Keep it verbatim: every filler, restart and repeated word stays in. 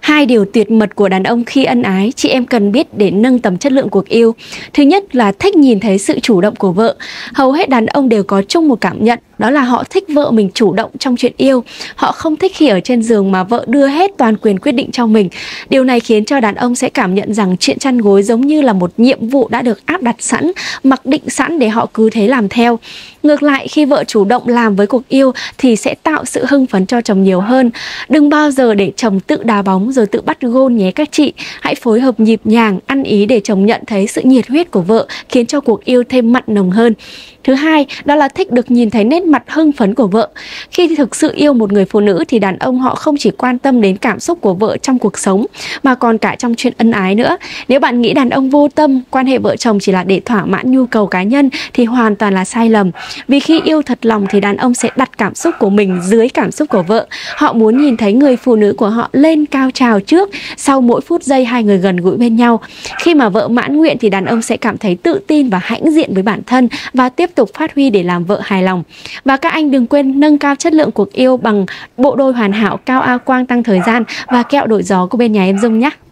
Hai điều tuyệt mật của đàn ông khi ân ái chị em cần biết để nâng tầm chất lượng cuộc yêu. Thứ nhất là thích nhìn thấy sự chủ động của vợ. Hầu hết đàn ông đều có chung một cảm nhận, đó là họ thích vợ mình chủ động trong chuyện yêu. Họ không thích khi ở trên giường mà vợ đưa hết toàn quyền quyết định cho mình. Điều này khiến cho đàn ông sẽ cảm nhận rằng chuyện chăn gối giống như là một nhiệm vụ đã được áp đặt sẵn, mặc định sẵn để họ cứ thế làm theo. Ngược lại, khi vợ chủ động làm với cuộc yêu thì sẽ tạo sự hưng phấn cho chồng nhiều hơn. Đừng bao giờ để chồng tự đá bóng rồi tự bắt gôn nhé các chị. Hãy phối hợp nhịp nhàng, ăn ý để chồng nhận thấy sự nhiệt huyết của vợ, khiến cho cuộc yêu thêm mặn nồng hơn. Thứ hai, đó là thích được nhìn thấy nét mặt hưng phấn của vợ. Khi thực sự yêu một người phụ nữ thì đàn ông họ không chỉ quan tâm đến cảm xúc của vợ trong cuộc sống, mà còn cả trong chuyện ân ái nữa. Nếu bạn nghĩ đàn ông vô tâm, quan hệ vợ chồng chỉ là để thỏa mãn nhu cầu cá nhân thì hoàn toàn là sai lầm. Vì khi yêu thật lòng thì đàn ông sẽ đặt cảm xúc của mình dưới cảm xúc của vợ. Họ muốn nhìn thấy người phụ nữ của họ lên cao trào trước, sau mỗi phút giây hai người gần gũi bên nhau. Khi mà vợ mãn nguyện thì đàn ông sẽ cảm thấy tự tin và hãnh diện với bản thân và tiếp tục phát huy để làm vợ hài lòng. Và các anh đừng quên nâng cao chất lượng cuộc yêu bằng bộ đôi hoàn hảo Cao A Quang tăng thời gian và kẹo đổi gió của bên nhà em Dung nhé.